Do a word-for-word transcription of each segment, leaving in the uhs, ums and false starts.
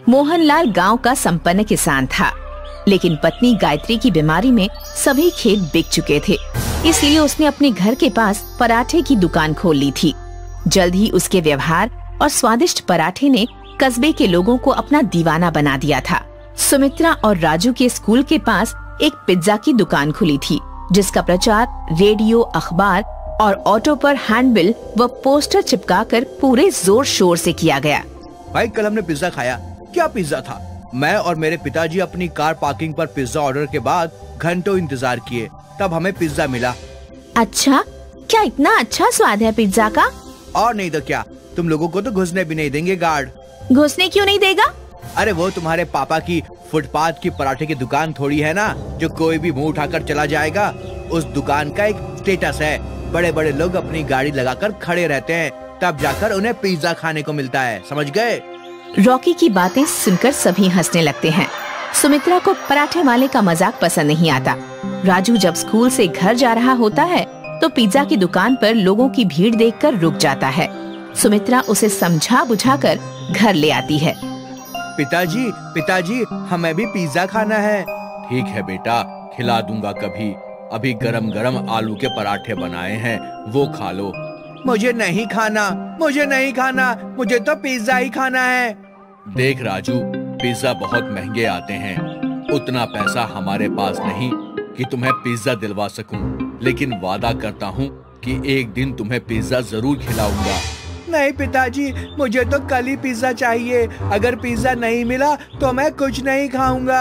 मोहनलाल गांव का संपन्न किसान था, लेकिन पत्नी गायत्री की बीमारी में सभी खेत बिक चुके थे। इसलिए उसने अपने घर के पास पराठे की दुकान खोल ली थी। जल्द ही उसके व्यवहार और स्वादिष्ट पराठे ने कस्बे के लोगों को अपना दीवाना बना दिया था। सुमित्रा और राजू के स्कूल के पास एक पिज्जा की दुकान खुली थी, जिसका प्रचार रेडियो, अखबार और ऑटो पर हैंडबिल व पोस्टर चिपकाकर पूरे जोर शोर से किया गया। भाई कल हमने पिज्जा खाया। क्या पिज्जा था? मैं और मेरे पिताजी अपनी कार पार्किंग पर पिज्जा ऑर्डर के बाद घंटों इंतजार किए, तब हमें पिज्जा मिला। अच्छा, क्या इतना अच्छा स्वाद है पिज्जा का? और नहीं तो क्या, तुम लोगों को तो घुसने भी नहीं देंगे गार्ड। घुसने क्यों नहीं देगा? अरे वो तुम्हारे पापा की फुटपाथ की पराठे की दुकान थोड़ी है ना, जो कोई भी मुंह उठाकर चला जाएगा। उस दुकान का एक स्टेटस है, बड़े बड़े लोग अपनी गाड़ी लगाकर खड़े रहते हैं, तब जाकर उन्हें पिज्जा खाने को मिलता है, समझ गए? रॉकी की बातें सुनकर सभी हंसने लगते हैं। सुमित्रा को पराठे वाले का मजाक पसंद नहीं आता। राजू जब स्कूल से घर जा रहा होता है तो पिज्जा की दुकान पर लोगों की भीड़ देखकर रुक जाता है। सुमित्रा उसे समझा बुझाकर घर ले आती है। पिताजी, पिताजी, हमें भी पिज्जा खाना है। ठीक है बेटा, खिला दूंगा कभी। अभी गरम गरम आलू के पराठे बनाए हैं, वो खा लो। मुझे नहीं खाना, मुझे नहीं खाना, मुझे तो पिज्जा ही खाना है। देख राजू, पिज्जा बहुत महंगे आते हैं, उतना पैसा हमारे पास नहीं कि तुम्हें पिज्जा दिलवा सकूं, लेकिन वादा करता हूं कि एक दिन तुम्हें पिज्जा जरूर खिलाऊंगा। नहीं पिताजी, मुझे तो कल ही पिज्जा चाहिए। अगर पिज्जा नहीं मिला तो मैं कुछ नहीं खाऊंगा।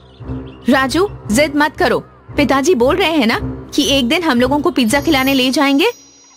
राजू, जिद मत करो। पिताजी बोल रहे हैं ना कि एक दिन हम लोगों को पिज्जा खिलाने ले जाएंगे।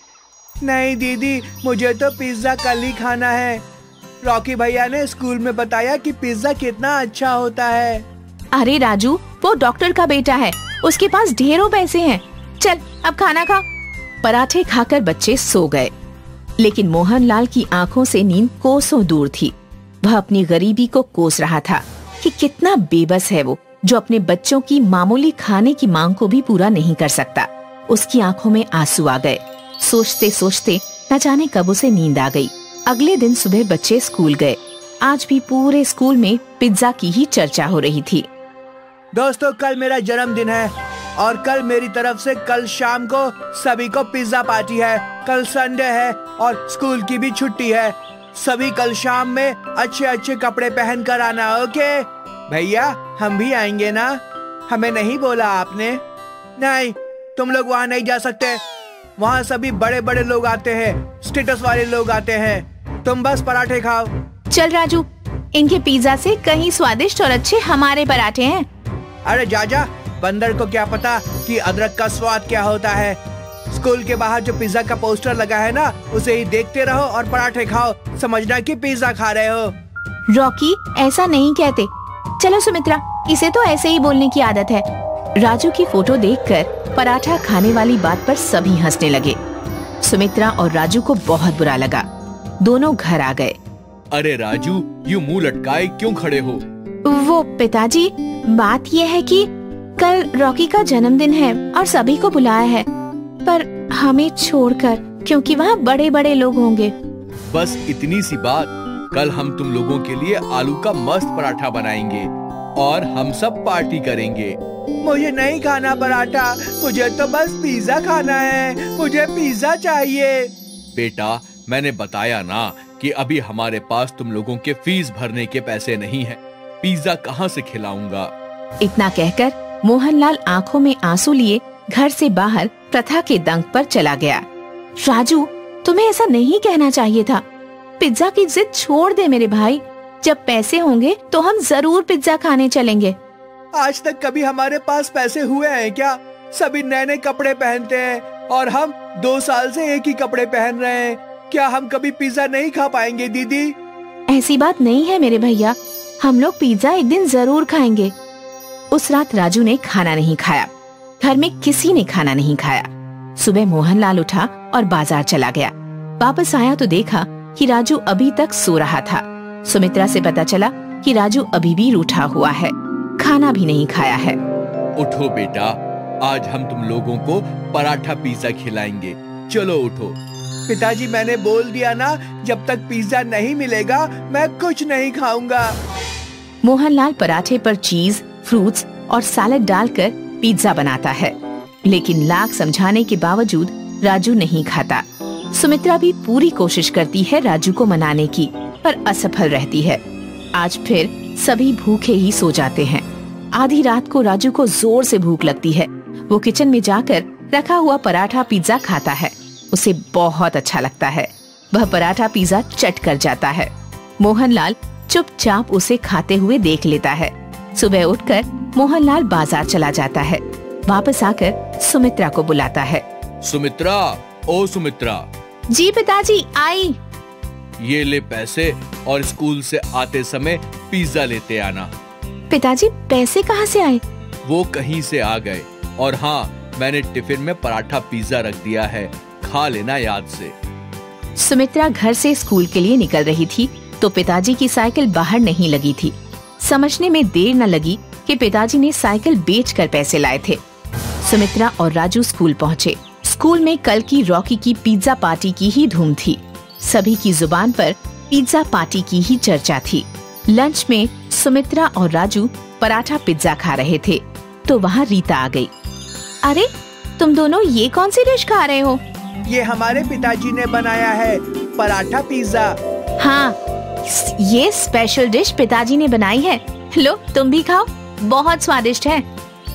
नहीं दीदी, मुझे तो पिज्जा कल ही खाना है। रॉकी भैया ने स्कूल में बताया कि पिज्जा कितना अच्छा होता है। अरे राजू, वो डॉक्टर का बेटा है, उसके पास ढेरों पैसे हैं। चल अब खाना खा। पराठे खाकर बच्चे सो गए, लेकिन मोहनलाल की आंखों से नींद कोसों दूर थी। वह अपनी गरीबी को कोस रहा था कि कितना बेबस है वो, जो अपने बच्चों की मामूली खाने की मांग को भी पूरा नहीं कर सकता। उसकी आंखों में आंसू आ गए। सोचते सोचते न जाने कब उसे नींद आ गई। अगले दिन सुबह बच्चे स्कूल गए। आज भी पूरे स्कूल में पिज्जा की ही चर्चा हो रही थी। दोस्तों, कल मेरा जन्मदिन है और कल मेरी तरफ से कल शाम को सभी को पिज्जा पार्टी है। कल संडे है और स्कूल की भी छुट्टी है। सभी कल शाम में अच्छे अच्छे कपड़े पहन कर आना, ओके? भैया, हम भी आएंगे ना? हमें नहीं बोला आपने? नहीं, तुम लोग वहाँ नहीं जा सकते। वहाँ सभी बड़े बड़े लोग आते हैं, स्टेटस वाले लोग आते हैं। तुम बस पराठे खाओ। चल राजू, इनके पिज्जा से कहीं स्वादिष्ट और अच्छे हमारे पराठे हैं। अरे जा जा, बंदर को क्या पता कि अदरक का स्वाद क्या होता है। स्कूल के बाहर जो पिज्जा का पोस्टर लगा है ना, उसे ही देखते रहो और पराठे खाओ, समझना कि पिज्जा खा रहे हो। रॉकी, ऐसा नहीं कहते। चलो सुमित्रा, इसे तो ऐसे ही बोलने की आदत है। राजू की फोटो देखकर पराठा खाने वाली बात पर सभी हंसने लगे। सुमित्रा और राजू को बहुत बुरा लगा। दोनों घर आ गए। अरे राजू, यूं मुंह लटकाए क्यों खड़े हो? वो पिताजी, बात ये है कि कल रॉकी का जन्मदिन है और सभी को बुलाया है, पर हमें छोड़कर, क्योंकि वहाँ बड़े बड़े लोग होंगे। बस इतनी सी बात। कल हम तुम लोगों के लिए आलू का मस्त पराठा बनाएंगे और हम सब पार्टी करेंगे। मुझे नहीं खाना पराठा, मुझे तो बस पिज्जा खाना है। मुझे पिज्जा चाहिए। बेटा, मैंने बताया ना कि अभी हमारे पास तुम लोगों के फीस भरने के पैसे नहीं हैं। पिज्जा कहाँ से खिलाऊंगा? इतना कहकर मोहनलाल आंखों में आंसू लिए घर से बाहर प्रथा के दंग पर चला गया। राजू, तुम्हें ऐसा नहीं कहना चाहिए था। पिज्जा की जिद छोड़ दे मेरे भाई। जब पैसे होंगे तो हम जरूर पिज्जा खाने चलेंगे। आज तक कभी हमारे पास पैसे हुए हैं क्या? सभी नए नए कपड़े पहनते हैं और हम दो साल से एक ही कपड़े पहन रहे हैं। क्या हम कभी पिज्जा नहीं खा पाएंगे दीदी? ऐसी बात नहीं है मेरे भैया, हम लोग पिज्जा एक दिन जरूर खाएंगे। उस रात राजू ने खाना नहीं खाया। घर में किसी ने खाना नहीं खाया। सुबह मोहनलाल उठा और बाजार चला गया। वापस आया तो देखा कि राजू अभी तक सो रहा था। सुमित्रा से पता चला कि राजू अभी भी रूठा हुआ है, खाना भी नहीं खाया है। उठो बेटा, आज हम तुम लोगों को पराठा पिज्जा खिलाएंगे। चलो उठो। पिताजी, मैंने बोल दिया ना, जब तक पिज्जा नहीं मिलेगा मैं कुछ नहीं खाऊंगा। मोहनलाल पराठे पर चीज, फ्रूट्स और सैलेड डालकर पिज्जा बनाता है, लेकिन लाख समझाने के बावजूद राजू नहीं खाता। सुमित्रा भी पूरी कोशिश करती है राजू को मनाने की, पर असफल रहती है। आज फिर सभी भूखे ही सो जाते हैं। आधी रात को राजू को जोर से भूख लगती है। वो किचन में जाकर रखा हुआ पराठा पिज्जा खाता है। उसे बहुत अच्छा लगता है। वह पराठा पिज्जा चट कर जाता है। मोहनलाल चुपचाप उसे खाते हुए देख लेता है। सुबह उठकर मोहनलाल बाजार चला जाता है। वापस आकर सुमित्रा को बुलाता है। सुमित्रा, ओ सुमित्रा। जी पिताजी, आई। ये ले पैसे और स्कूल से आते समय पिज्जा लेते आना। पिताजी, पैसे कहाँ से आए? वो कहीं से आ गए। और हाँ, मैंने टिफिन में पराठा पिज्जा रख दिया है, खा लेना याद से। सुमित्रा घर से स्कूल के लिए निकल रही थी तो पिताजी की साइकिल बाहर नहीं लगी थी। समझने में देर न लगी कि पिताजी ने साइकिल बेचकर पैसे लाए थे। सुमित्रा और राजू स्कूल पहुँचे। स्कूल में कल की रॉकी की पिज्जा पार्टी की ही धूम थी। सभी की जुबान पर पिज्जा पार्टी की ही चर्चा थी। लंच में सुमित्रा और राजू पराठा पिज्जा खा रहे थे तो वहाँ रीता आ गई। अरे, तुम दोनों ये कौन सी डिश खा रहे हो? ये हमारे पिताजी ने बनाया है, पराठा पिज्जा। हाँ, ये स्पेशल डिश पिताजी ने बनाई है। लो, तुम भी खाओ, बहुत स्वादिष्ट है।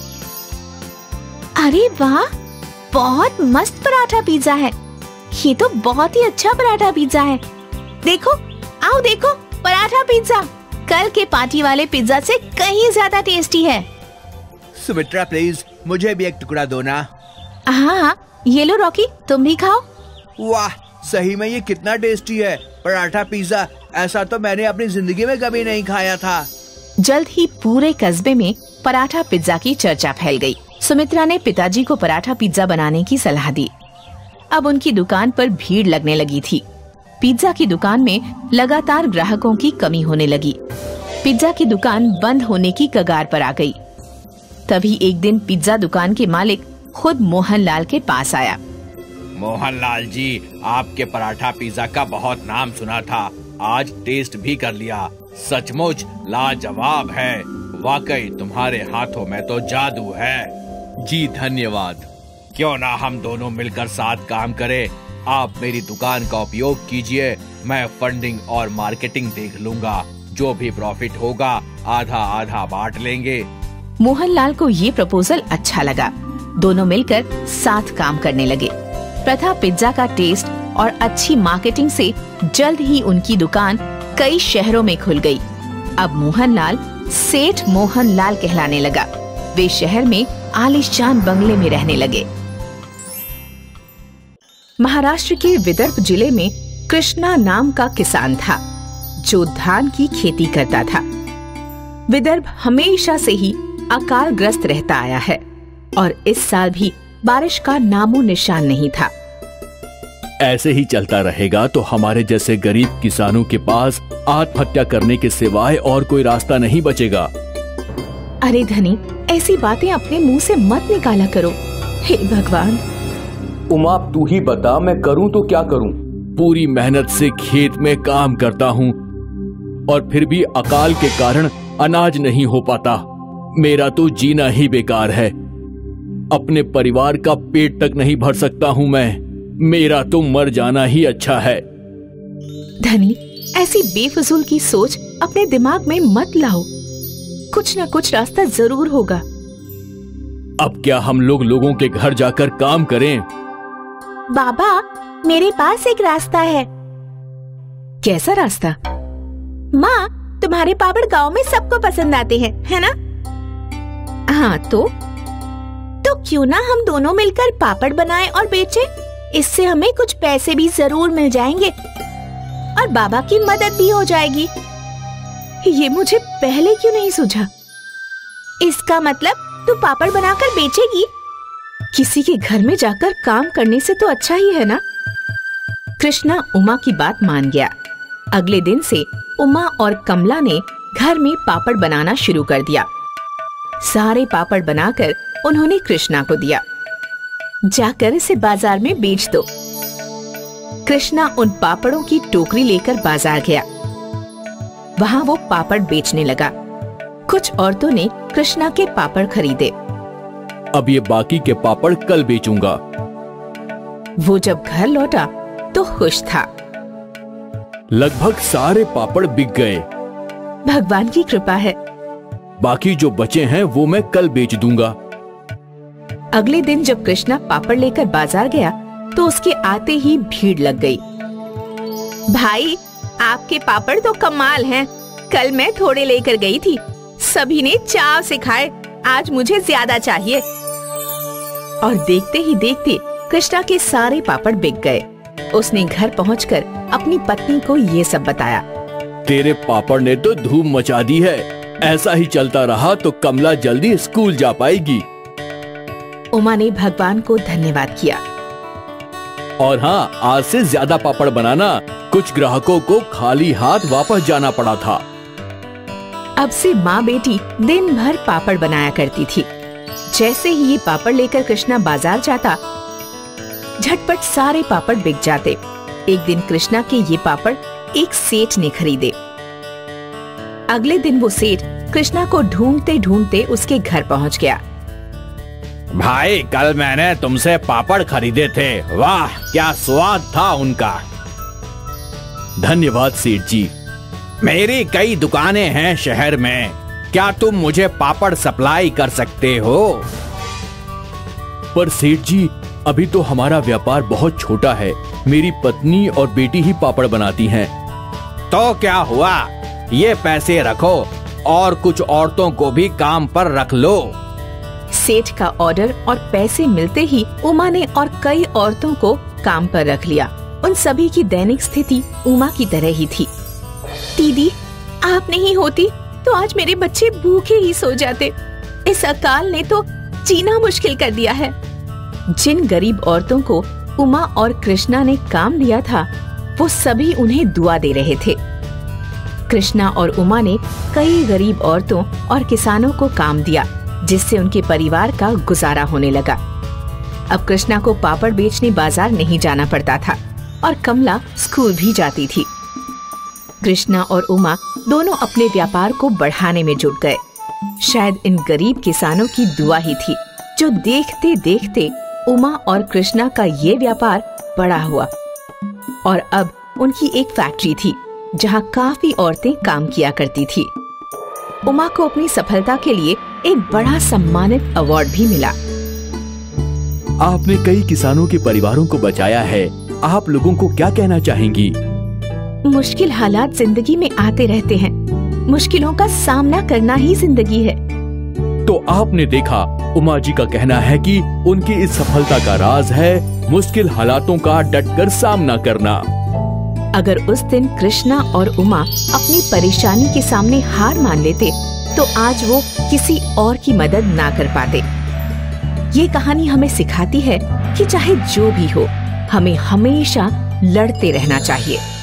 अरे वाह, बहुत मस्त पराठा पिज्जा है। ये तो बहुत ही अच्छा पराठा पिज्जा है। देखो, आओ देखो, पराठा पिज्जा कल के पार्टी वाले पिज्जा से कहीं ज्यादा टेस्टी है। सुमित्रा प्लीज, मुझे भी एक टुकड़ा दो ना। हाँ हाँ, ये लो रॉकी, तुम भी खाओ। वाह, सही में ये कितना टेस्टी है पराठा पिज्जा। ऐसा तो मैंने अपनी जिंदगी में कभी नहीं खाया था। जल्द ही पूरे कस्बे में पराठा पिज्जा की चर्चा फैल गई। सुमित्रा ने पिताजी को पराठा पिज्जा बनाने की सलाह दी। अब उनकी दुकान पर भीड़ लगने लगी थी। पिज्जा की दुकान में लगातार ग्राहकों की कमी होने लगी। पिज्जा की दुकान बंद होने की कगार पर आ गई। तभी एक दिन पिज्जा दुकान के मालिक खुद मोहनलाल के पास आया। मोहनलाल जी, आपके पराठा पिज्जा का बहुत नाम सुना था, आज टेस्ट भी कर लिया। सचमुच लाजवाब है। वाकई तुम्हारे हाथों में तो जादू है। जी धन्यवाद। क्यों ना हम दोनों मिलकर साथ काम करें। आप मेरी दुकान का उपयोग कीजिए, मैं फंडिंग और मार्केटिंग देख लूंगा। जो भी प्रॉफिट होगा आधा आधा बांट लेंगे। मोहनलाल को ये प्रपोजल अच्छा लगा। दोनों मिलकर साथ काम करने लगे। प्रथा पिज्जा का टेस्ट और अच्छी मार्केटिंग से जल्द ही उनकी दुकान कई शहरों में खुल गई। अब मोहनलाल सेठ मोहनलाल कहलाने लगा। वे शहर में आलीशान बंगले में रहने लगे। महाराष्ट्र के विदर्भ जिले में कृष्णा नाम का किसान था जो धान की खेती करता था। विदर्भ हमेशा से ही अकाल ग्रस्त रहता आया है और इस साल भी बारिश का नामो निशान नहीं था। ऐसे ही चलता रहेगा तो हमारे जैसे गरीब किसानों के पास आत्महत्या करने के सिवाय और कोई रास्ता नहीं बचेगा। अरे धनी, ऐसी बातें अपने मुंह से मत निकाला करो। हे भगवान। उमा, तू ही बता, मैं करूं तो क्या करूं? पूरी मेहनत से खेत में काम करता हूं और फिर भी अकाल के कारण अनाज नहीं हो पाता। मेरा तो जीना ही बेकार है। अपने परिवार का पेट तक नहीं भर सकता हूं मैं। मेरा तो मर जाना ही अच्छा है। धनी, ऐसी बेफजूल की सोच अपने दिमाग में मत लाओ। कुछ न कुछ रास्ता जरूर होगा। अब क्या हम लोग लोगों के घर जाकर काम करें? बाबा, मेरे पास एक रास्ता है। कैसा रास्ता? माँ, तुम्हारे पापड़ गांव में सबको पसंद आते हैं, है ना? हाँ, तो तो क्यों ना हम दोनों मिलकर पापड़ बनाएं और बेचें? इससे हमें कुछ पैसे भी जरूर मिल जाएंगे और बाबा की मदद भी हो जाएगी। ये मुझे पहले क्यों नहीं सूझा? इसका मतलब तू पापड़ बनाकर बेचेगी? किसी के घर में जाकर काम करने से तो अच्छा ही है ना? कृष्णा उमा की बात मान गया। अगले दिन से उमा और कमला ने घर में पापड़ बनाना शुरू कर दिया। सारे पापड़ बनाकर उन्होंने कृष्णा को दिया। जाकर इसे बाजार में बेच दो। कृष्णा उन पापड़ों की टोकरी लेकर बाजार गया। वहां वो पापड़ बेचने लगा। कुछ औरतों ने कृष्णा के पापड़ खरीदे। अब ये बाकी के पापड़ कल बेचूंगा। वो जब घर लौटा तो खुश था। लगभग सारे पापड़ बिक गए। भगवान की कृपा है। बाकी जो बचे हैं वो मैं कल बेच दूंगा। अगले दिन जब कृष्णा पापड़ लेकर बाजार गया तो उसके आते ही भीड़ लग गई। भाई, आपके पापड़ तो कमाल हैं। कल मैं थोड़े लेकर गई थी, सभी ने चाव से खाए। आज मुझे ज्यादा चाहिए। और देखते ही देखते कृष्णा के सारे पापड़ बिक गए। उसने घर पहुंचकर अपनी पत्नी को ये सब बताया। तेरे पापड़ ने तो धूम मचा दी है। ऐसा ही चलता रहा तो कमला जल्दी स्कूल जा पाएगी। उमा ने भगवान को धन्यवाद किया। और हाँ, आज से ज्यादा पापड़ बनाना। कुछ ग्राहकों को खाली हाथ वापस जाना पड़ा था। अब से माँ बेटी दिन भर पापड़ बनाया करती थी। जैसे ही ये पापड़ लेकर कृष्णा बाजार जाता, झटपट सारे पापड़ बिक जाते। एक दिन कृष्णा के ये पापड़ एक सेठ ने खरीदे। अगले दिन वो सेठ कृष्णा को ढूंढते ढूंढते उसके घर पहुंच गया। भाई, कल मैंने तुमसे पापड़ खरीदे थे। वाह, क्या स्वाद था उनका। धन्यवाद सेठ जी। मेरी कई दुकानें हैं शहर में। क्या तुम मुझे पापड़ सप्लाई कर सकते हो? पर सेठ जी, अभी तो हमारा व्यापार बहुत छोटा है। मेरी पत्नी और बेटी ही पापड़ बनाती हैं। तो क्या हुआ, ये पैसे रखो और कुछ औरतों को भी काम पर रख लो। सेठ का ऑर्डर और पैसे मिलते ही उमा ने और कई औरतों को काम पर रख लिया। उन सभी की दैनिक स्थिति उमा की तरह ही थी। दीदी, आप नहीं होती तो आज मेरे बच्चे भूखे ही सो जाते। इस अकाल ने तो जीना मुश्किल कर दिया है। जिन गरीब औरतों को उमा और कृष्णा ने काम दिया था, वो सभी उन्हें दुआ दे रहे थे। कृष्णा और उमा ने कई गरीब औरतों और किसानों को काम दिया, जिससे उनके परिवार का गुजारा होने लगा। अब कृष्णा को पापड़ बेचने बाजार नहीं जाना पड़ता था और कमला स्कूल भी जाती थी। कृष्णा और उमा दोनों अपने व्यापार को बढ़ाने में जुट गए। शायद इन गरीब किसानों की दुआ ही थी जो देखते देखते उमा और कृष्णा का ये व्यापार बड़ा हुआ। और अब उनकी एक फैक्ट्री थी जहाँ काफी औरतें काम किया करती थी। उमा को अपनी सफलता के लिए एक बड़ा सम्मानित अवार्ड भी मिला। आपने कई किसानों के परिवारों को बचाया है। आप लोगों को क्या कहना चाहेंगी? मुश्किल हालात जिंदगी में आते रहते हैं। मुश्किलों का सामना करना ही जिंदगी है। तो आपने देखा, उमा जी का कहना है कि उनकी इस सफलता का राज है मुश्किल हालातों का डटकर सामना करना। अगर उस दिन कृष्णा और उमा अपनी परेशानी के सामने हार मान लेते तो आज वो किसी और की मदद ना कर पाते। ये कहानी हमें सिखाती है कि चाहे जो भी हो, हमें हमेशा लड़ते रहना चाहिए।